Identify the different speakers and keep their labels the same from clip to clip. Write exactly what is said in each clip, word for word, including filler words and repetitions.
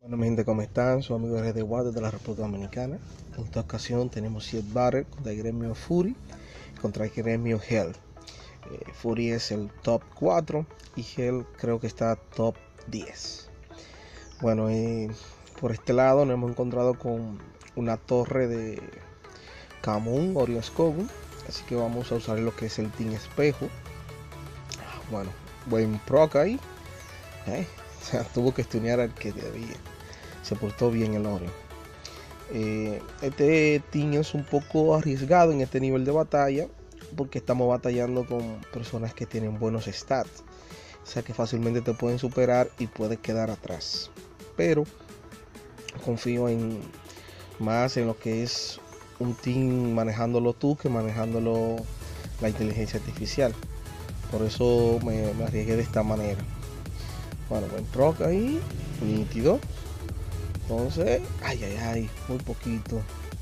Speaker 1: Bueno, mi gente, ¿cómo están? Su amigo R D Water de la República Dominicana. En esta ocasión tenemos Jet Battle contra el gremio Fury contra el gremio Hell. Eh, Fury es el top cuatro y Hell creo que está top diez. Bueno, eh, por este lado nos hemos encontrado con una torre de Kamun Orioskogun, así que vamos a usar lo que es el Team Espejo. Bueno, buen proc ahí. Eh, o sea, tuvo que estudiar al que debía. Se portó bien el Orion. Eh, este team es un poco arriesgado en este nivel de batalla porque estamos batallando con personas que tienen buenos stats, o sea que fácilmente te pueden superar y puedes quedar atrás, pero confío en más en lo que es un team manejándolo tú que manejándolo la inteligencia artificial. Por eso me, me arriesgué de esta manera. Bueno, buen proc ahí, nítido. Entonces, ay, ay, ay, muy poquito.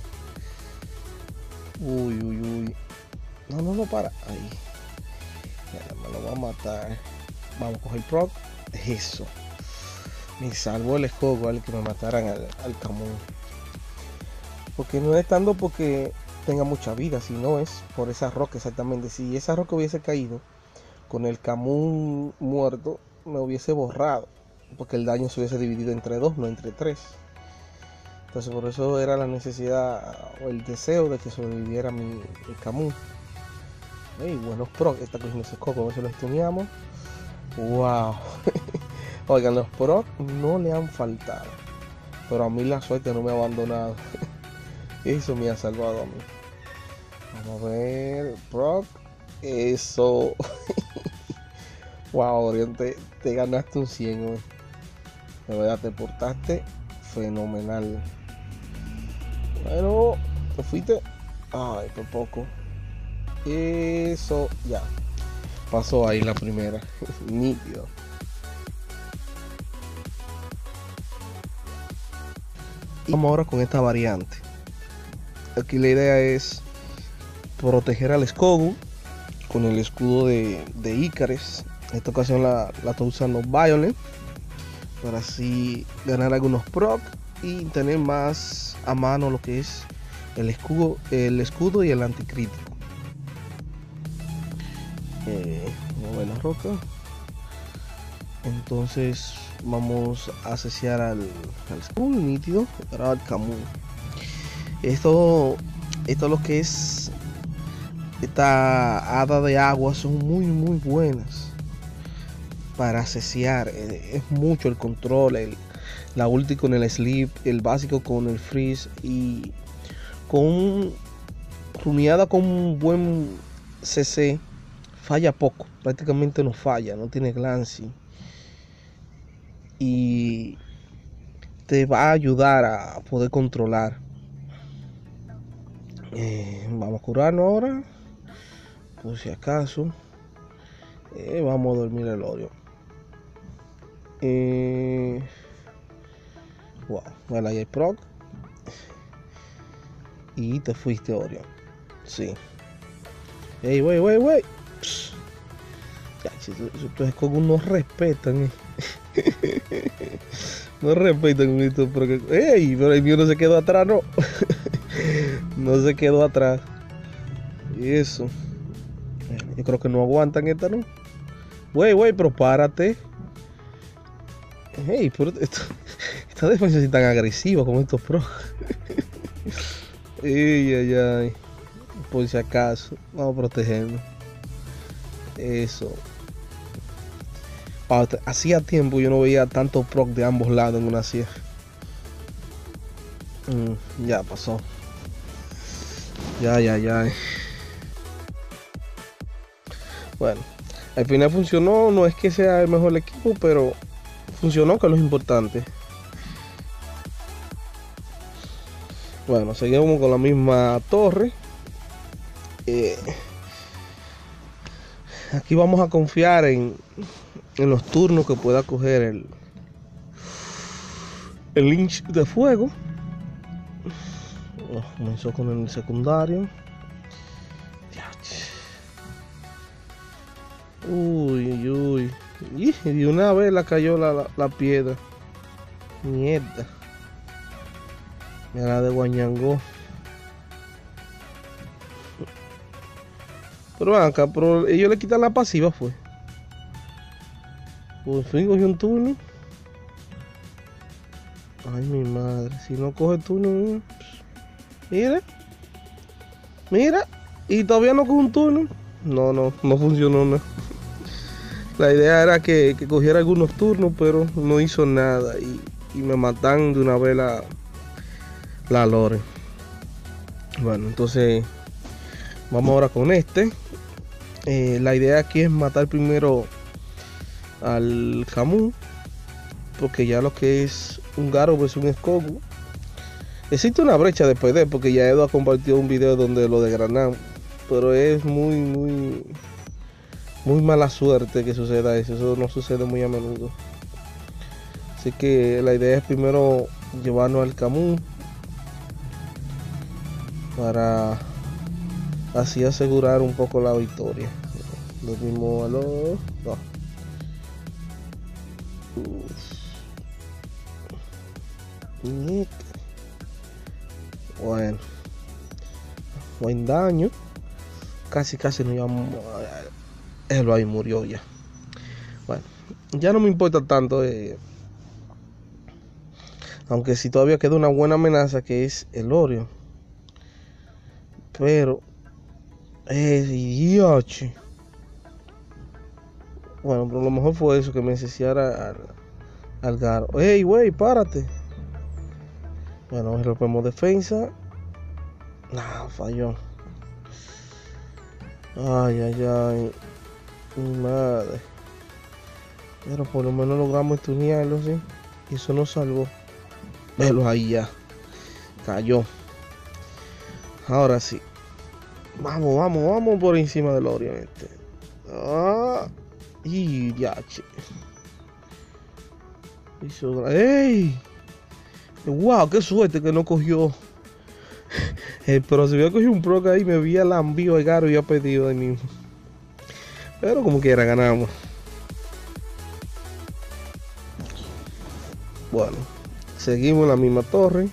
Speaker 1: Uy, uy, uy. No, no, no, para. Ahí. Ya, me lo va a matar. Vamos a coger proc. Eso. Me salvó el escogo al que me mataran al, al Kamun. Porque no es tanto porque tenga mucha vida, sino es por esa roca exactamente. Si esa roca hubiese caído con el Kamun muerto, me hubiese borrado. Porque el daño se hubiese dividido entre dos, no entre tres. Entonces por eso era la necesidad o el deseo de que sobreviviera mi, mi Kamun. Hey, buenos proc, está cogiendo ese coco, a ver si lo estuneamos. Wow. Oigan, los proc no le han faltado, pero a mí la suerte no me ha abandonado. Eso me ha salvado a mí. Vamos a ver, proc. Eso. Wow, Oriente, te ganaste un cien hoy. De verdad, te portaste fenomenal. Bueno, te fuiste. Ay, por poco. Eso, ya. Pasó ahí la primera. Nítido. Y vamos ahora con esta variante. Aquí la idea es proteger al Skogu con el escudo de, de Icaris. En esta ocasión la, la estoy usando Violent para así ganar algunos proc y tener más a mano lo que es el escudo, el escudo y el anticrítico. Eh, vamos a ver la roca. Entonces vamos a asesiar al, al escudo nítido para el Kamun. Esto, esto lo que es esta hada de agua son muy muy buenas para asesiar. Es mucho el control, el, la ulti con el sleep, el básico con el freeze y con un, runeada con un buen C C falla poco, prácticamente no falla, no tiene glancing y te va a ayudar a poder controlar. Eh, vamos a curarnos ahora por si acaso. Eh, vamos a dormir el Orion. Eh, wow, bueno, ahí hay proc. Y te fuiste, Orion. Sí. Ey, wey, wey, wey. Ya, si estos Skogu no respetan. Eh. No respetan con esto. Porque, ey, pero el mío no se quedó atrás, no. No se quedó atrás. Y eso. Yo creo que no aguantan esta, ¿no? Wey, wey, pero párate. Hey, pero esto, esta defensa es tan agresiva como estos pros. Ay, ay, ay. Por si acaso, vamos a protegernos. Eso. Hacía tiempo yo no veía tanto proc de ambos lados en una sierra. Mm, ya pasó. Ya, ya, ya. Bueno, al final funcionó. No es que sea el mejor equipo, pero funcionó, que es lo importante. Bueno, seguimos con la misma torre. Eh, aquí vamos a confiar en, en los turnos que pueda coger el, el Lynch de fuego. Oh, comenzó con el secundario. Uy, uy, uy. Y de una vez la cayó la, la, la piedra. Mierda. Mira la de Guañangó. Pero acá, pero ellos le quitan la pasiva, fue. Por fin cogió un turno. Ay, mi madre. Si no coge turno, mira. Mira. Y todavía no coge un turno. No, no, no funcionó nada. La idea era que, que cogiera algunos turnos, pero no hizo nada. Y, y me matan de una vez la, la lore. Bueno, entonces vamos ahora con este. Eh, la idea aquí es matar primero al Camus, porque ya lo que es un Garo versus un Skogu, existe una brecha de P D, porque ya Edo ha compartido un video donde lo desgranamos, pero es muy muy muy mala suerte que suceda eso. Eso no sucede muy a menudo, así que la idea es primero llevarnos al Camus para así asegurar un poco la victoria. Lo mismo a los no. Bueno, buen daño. Casi casi nos íbamos. Él ahí murió ya. Bueno, ya no me importa tanto. Eh, aunque si todavía queda una buena amenaza, que es el Orion. Pero es idioche. Bueno, pero lo mejor fue eso, que me ensuciara al, al Garo. Ey, güey, párate. Bueno, rompemos defensa. Nah, falló. Ay, ay, ay. Mi madre. Pero por lo menos logramos estunearlo, ¿sí? Y eso nos salvó. Velo ahí ya. Cayó. Ahora sí. Vamos, vamos, vamos por encima del Orion este. Ah. Y ya, che. ¡Ey! ¡Wow! ¡Qué suerte que no cogió! Eh, pero si hubiera cogido un proc ahí, me había lambido el Garo y había pedido ahí mismo. Pero como quiera, ganamos. Bueno, seguimos en la misma torre.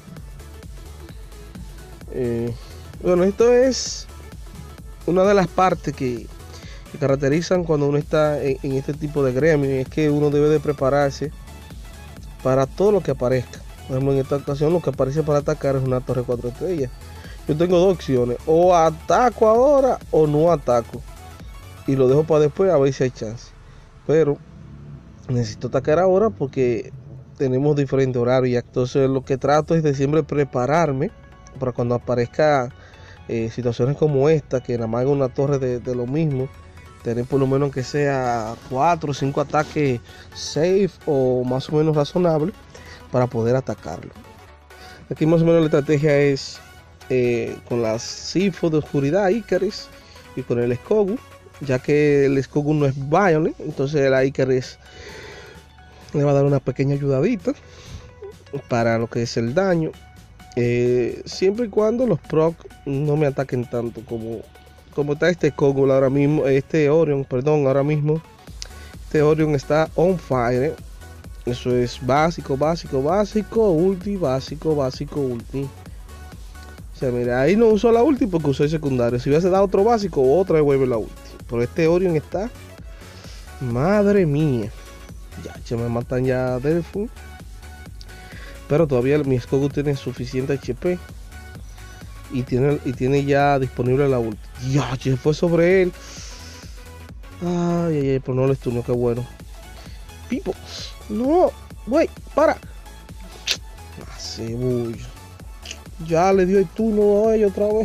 Speaker 1: Eh, bueno, esto es una de las partes que, que caracterizan cuando uno está en, en este tipo de gremio. Y es que uno debe de prepararse para todo lo que aparezca. Por ejemplo, en esta ocasión lo que aparece para atacar es una torre cuatro estrellas. Yo tengo dos opciones: o ataco ahora o no ataco, y lo dejo para después a ver si hay chance. Pero necesito atacar ahora porque tenemos diferentes horarios. Entonces lo que trato es de siempre prepararme para cuando aparezca eh, situaciones como esta, que nada más haga una torre de, de lo mismo, tener por lo menos que sea cuatro o cinco ataques safe o más o menos razonable para poder atacarlo. Aquí más o menos la estrategia es eh, con las Sifo de oscuridad Icaris y con el Skogu, ya que el Skogu no es Violent, entonces el Icaris le va a dar una pequeña ayudadita para lo que es el daño, eh, siempre y cuando los proc no me ataquen tanto como, como está este Skogu ahora mismo, este Orion, perdón, ahora mismo este Orion está on fire. Eso es básico, básico, básico, ulti, básico, básico, ulti. O sea, mira, ahí no usó la ulti porque usó el secundario. Si hubiese dado otro básico, otra vez vuelve la ulti. Pero este Orion está... Madre mía. Ya, se me matan ya Delphi. Pero todavía mi Skogu tiene suficiente H P. Y tiene, y tiene ya disponible la ulti. Ya, se fue sobre él. Ay, ay, ay, pero no le estuvo, qué bueno. Pipo. No, güey, para. Hace bullo. Ya le dio el turno a ella otra vez.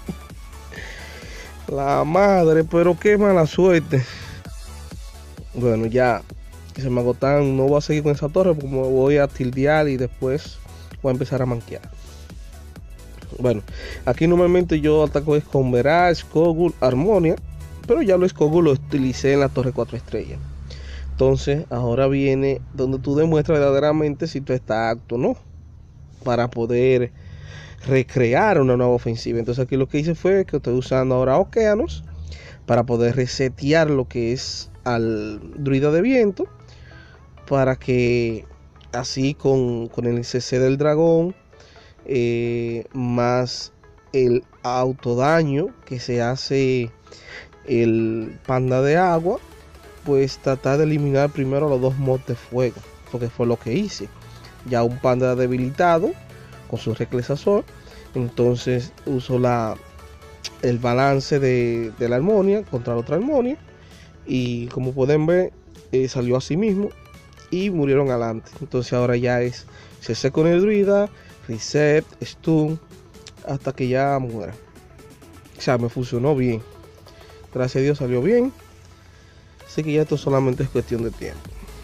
Speaker 1: La madre, pero qué mala suerte. Bueno, ya se me agotan. No voy a seguir con esa torre porque me voy a tildear y después voy a empezar a manquear. Bueno, aquí normalmente yo ataco es con Mirage, Skogu, Harmonia, pero ya lo Skogu lo utilicé en la torre cuatro estrellas. Entonces ahora viene donde tú demuestras verdaderamente si tú estás apto o no para poder recrear una nueva ofensiva. Entonces aquí lo que hice fue que estoy usando ahora Océanos para poder resetear lo que es al druida de viento, para que así con, con el C C del dragón, eh, más el autodaño que se hace el panda de agua, pues tratar de eliminar primero los dos mods de fuego, porque fue lo que hice. Ya un panda debilitado con su reclesazor, entonces uso la, el balance de, de la armonía contra la otra armonía, y como pueden ver, eh, salió así mismo y murieron adelante. Entonces ahora ya es C C con el druida, reset, stun, hasta que ya muera. O sea, me funcionó bien, gracias a Dios salió bien, así que ya esto solamente es cuestión de tiempo.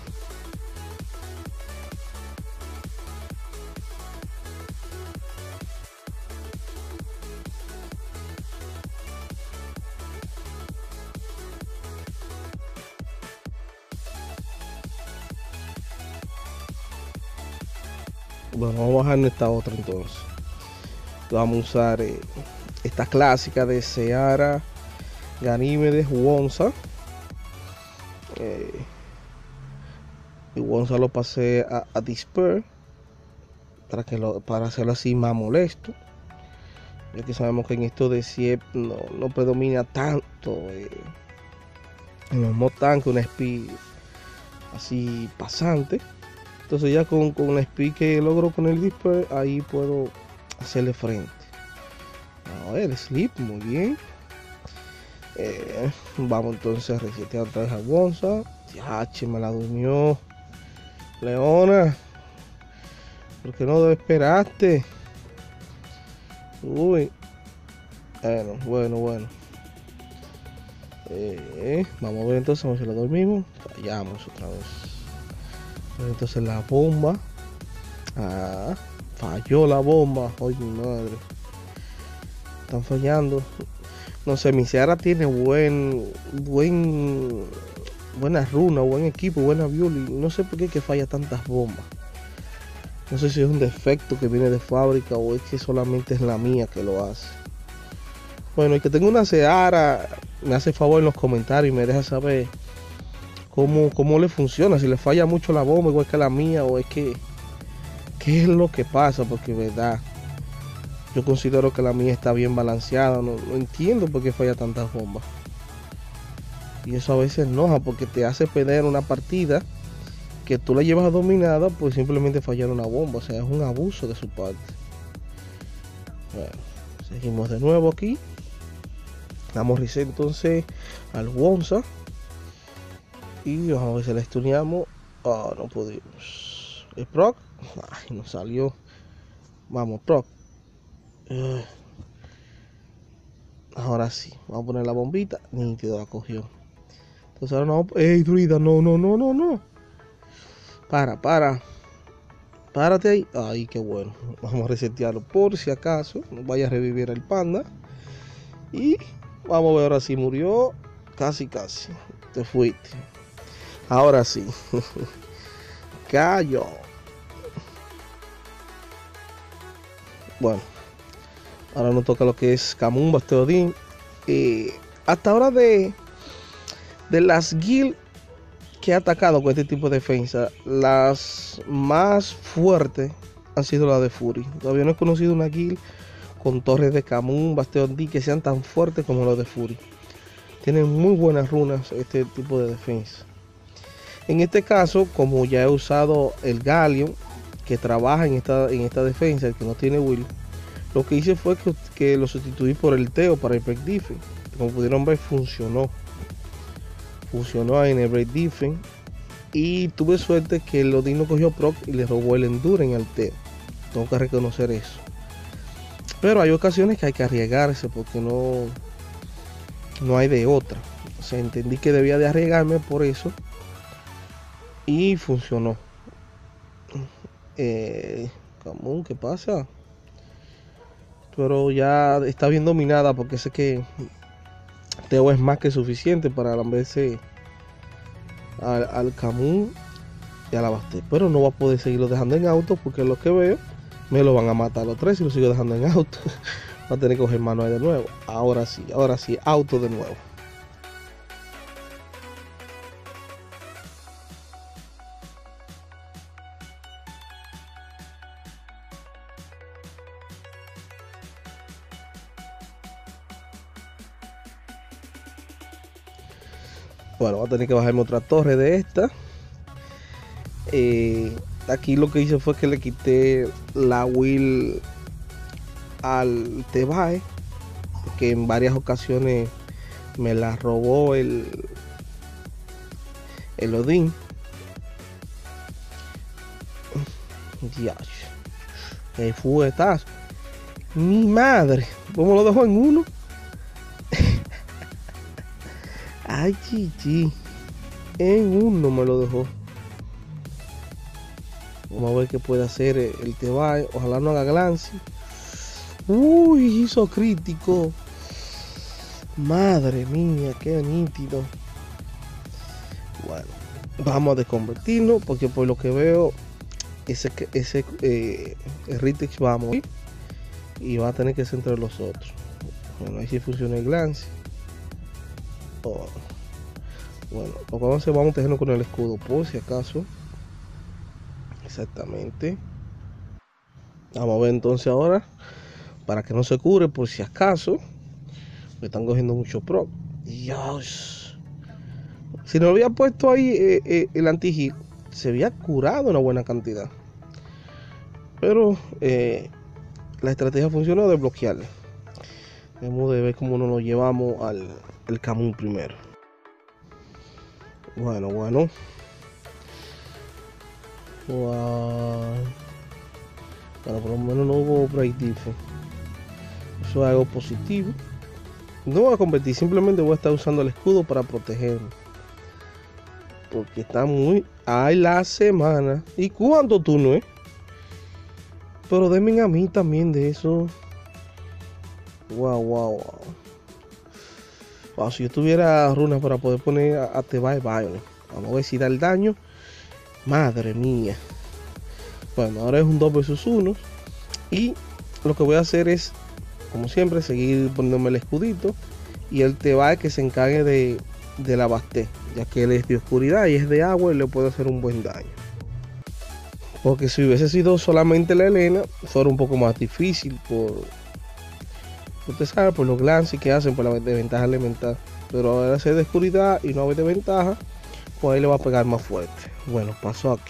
Speaker 1: Bueno, vamos a bajar en esta otra entonces. Vamos a usar eh, esta clásica de Seara, Ganímedes, Wonsa. Eh, y Wonsa lo pasé a, a Disper para, que lo, para hacerlo así más molesto. Ya que sabemos que en esto de Siep no, no predomina tanto eh, en los mod tanques una speed así pasante. Entonces ya con, con la speed que logro con el Disper, ahí puedo hacerle frente. A ver, Sleep, muy bien. Eh, vamos entonces a resetear otra vez a Wonsa. Ya, me la durmió. Leona, ¿por qué no esperaste? Uy. Bueno, bueno, bueno. Eh, vamos a ver entonces, vamos a ver si la dormimos. Fallamos otra vez. Entonces la bomba. Ah, falló la bomba. Ay, mi madre. Están fallando. No sé, mi Seara tiene buen, buen, buena runa, buen equipo, buena build. No sé por qué que falla tantas bombas. No sé si es un defecto que viene de fábrica o es que solamente es la mía que lo hace. Bueno, el que tenga una Seara me hace favor en los comentarios y me deja saber cómo, cómo le funciona. Si le falla mucho la bomba igual que la mía, o es que qué es lo que pasa, porque verdad yo considero que la mía está bien balanceada. No, no entiendo por qué falla tantas bombas. Y eso a veces enoja porque te hace perder una partida que tú la llevas dominada por simplemente fallar una bomba. O sea, es un abuso de su parte. Bueno, seguimos de nuevo aquí. Damos reset entonces al Wonsa. Y vamos a ver si la stuneamos. Oh, no pudimos. El proc. Ay, no salió. Vamos, proc. Uh, ahora sí. Vamos a poner la bombita. Nítido, la cogió. Entonces ahora no. ¡Ey, druida! No, no, no, no, no. Para, para. Párate ahí. Ay, qué bueno. Vamos a resetearlo por si acaso no vaya a revivir el panda. Y vamos a ver ahora si murió. Casi, casi. Te fuiste. Ahora sí. Cayó. Bueno. Ahora nos toca lo que es Camun, Basteodín. Eh, hasta ahora de, de las guilds que ha atacado con este tipo de defensa, las más fuertes han sido las de Fury. Todavía no he conocido una guild con torres de Camun, Basteodín que sean tan fuertes como las de Fury. Tienen muy buenas runas este tipo de defensa. En este caso, como ya he usado el Galleon, que trabaja en esta, en esta defensa, el que no tiene will, lo que hice fue que, que lo sustituí por el Teo para el Break Defense. Como pudieron ver, funcionó. Funcionó en el Break Defense. Y tuve suerte que el Odín no cogió proc y le robó el Endurance al Teo. Tengo que reconocer eso. Pero hay ocasiones que hay que arriesgarse porque no, no hay de otra. O sea, entendí que debía de arriesgarme por eso. Y funcionó. Eh, Camun, ¿qué pasa? Pero ya está bien dominada porque sé que Teo es más que suficiente para lamberse al, al Camun y a la Basté. Pero no va a poder seguirlo dejando en auto porque lo que veo me lo van a matar los tres si lo sigo dejando en auto. Va a tener que coger manual de nuevo. Ahora sí, ahora sí, auto de nuevo. Bueno, voy a tener que bajarme otra torre de esta. Eh, aquí lo que hice fue que le quité la wheel al T-Bae, que en varias ocasiones me la robó el el Odin. Dios, el fuetazo. Mi madre, ¿cómo lo dejó en uno? Ay, chichi, en uno me lo dejó. Vamos a ver qué puede hacer el T-Bae. Ojalá no haga glance. Uy, hizo crítico. Madre mía, qué nítido. Bueno, vamos a desconvertirlo porque por lo que veo ese, ese eh, el Ritix va a morir y va a tener que ser entre los otros. Bueno, ahí sí funciona el glance. Oh. Bueno, lo que vamos a hacer, vamos a tenerlo con el escudo por si acaso. Exactamente. Vamos a ver entonces ahora, para que no se cure por si acaso. Me están cogiendo mucho pro. Dios. Si no había puesto ahí eh, eh, el anti-hit, se había curado una buena cantidad. Pero eh, la estrategia funcionó de bloquearle. Debemos de ver cómo nos lo llevamos al el Camus primero. Bueno, bueno. Wow. Bueno, por lo menos no hubo break defense. Eso es algo positivo. No voy a competir, simplemente voy a estar usando el escudo para protegerme. Porque está muy... ¡Ay, la semana! ¿Y cuánto tú no es? Pero denme a mí también de eso. Wow, wow, wow. Wow, si yo tuviera runas para poder poner a, a T-Bae Violent. Vamos a ver si da el daño. Madre mía. Bueno, ahora es un dos versus uno. Y lo que voy a hacer es, como siempre, seguir poniéndome el escudito. Y el T-Bae que se encargue de, de la Basté, ya que él es de oscuridad y es de agua y le puede hacer un buen daño. Porque si hubiese sido solamente la Elena, fuera un poco más difícil por... Usted sabe, por los glances que hacen, por la desventaja elemental. Pero ahora ser de oscuridad y no haber de ventaja, pues ahí le va a pegar más fuerte. Bueno, pasó aquí.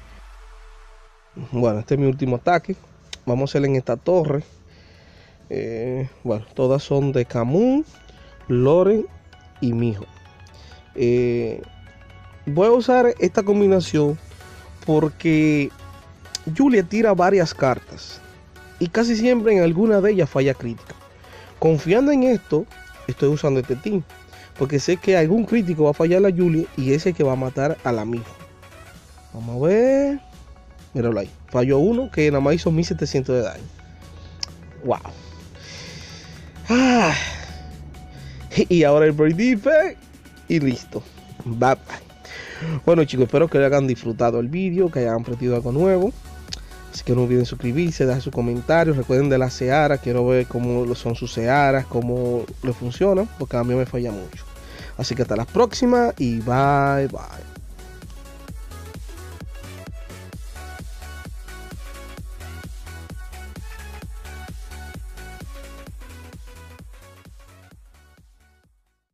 Speaker 1: Bueno, este es mi último ataque. Vamos a hacer en esta torre. Eh, bueno, todas son de Camus, Loren y Mijo. Eh, voy a usar esta combinación porque Julia tira varias cartas y casi siempre en alguna de ellas falla crítica. Confiando en esto, estoy usando este team porque sé que algún crítico va a fallar a Julia y ese que va a matar a la Mijo. Vamos a ver. Míralo ahí. Falló uno que nada más hizo mil setecientos de daño. Wow. Ah. Y ahora el break defense. Y listo. Bye bye. Bueno, chicos, espero que hayan disfrutado el vídeo, que hayan aprendido algo nuevo. Así que no olviden suscribirse, dejar sus comentarios. Recuerden de la Seara. Quiero ver cómo son sus Searas, cómo le funcionan, porque a mí me falla mucho. Así que hasta la próxima y bye bye.